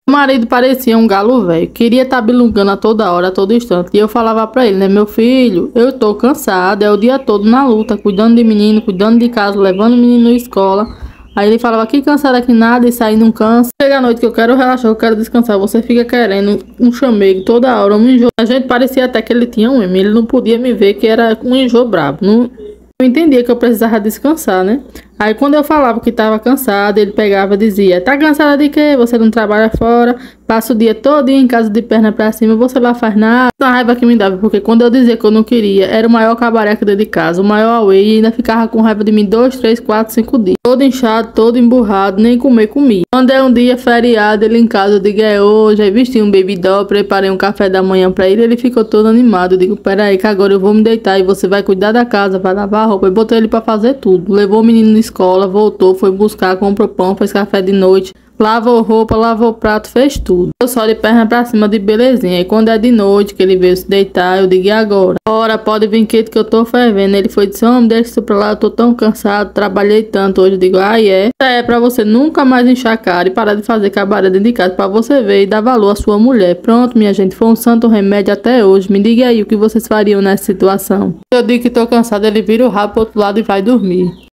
Meu marido parecia um galo velho, queria estar bilungando a toda hora, a todo instante. E eu falava pra ele, né, meu filho, eu tô cansada, é o dia todo na luta, cuidando de menino, cuidando de casa, levando o menino na escola. Aí ele falava, que cansada que nada, isso aí não cansa. Chega a noite que eu quero relaxar, eu quero descansar, você fica querendo um chamego toda hora, um enjoo. A gente parecia até que ele tinha um M, ele não podia me ver que era um enjoo brabo. Não, eu entendia que eu precisava descansar, né? Aí quando eu falava que estava cansada, ele pegava e dizia, tá cansada de quê? Você não trabalha fora, passa o dia todo em casa de perna pra cima, você lá faz nada. A raiva que me dava, porque quando eu dizia que eu não queria, era o maior cabaré dentro de casa, o maior away, e ainda ficava com raiva de mim 2, 3, 4, 5 dias. Todo inchado, todo emburrado, nem comer comia. Quando é um dia feriado, ele em casa, eu digo, é hoje, aí vesti um baby doll, preparei um café da manhã pra ele ficou todo animado. Eu digo, peraí, que agora eu vou me deitar e você vai cuidar da casa, vai lavar a roupa. Eu botei ele pra fazer tudo. Levou o menino na escola, voltou, foi buscar, comprou pão, fez café de noite, lavou roupa, lavou prato, fez tudo. Eu só de perna pra cima de belezinha. E quando é de noite que ele veio se deitar, eu digo, e agora? Ora, pode vir quieto que eu tô fervendo. Ele foi disse, homem, deixa isso pra lá, eu tô tão cansado, trabalhei tanto hoje. Eu digo, é pra você nunca mais encher a cara e parar de fazer cabaré dentro de casa, pra você ver e dar valor à sua mulher. Pronto, minha gente, foi um santo remédio até hoje. Me diga aí o que vocês fariam nessa situação. Eu digo que tô cansado, ele vira o rabo pro outro lado e vai dormir.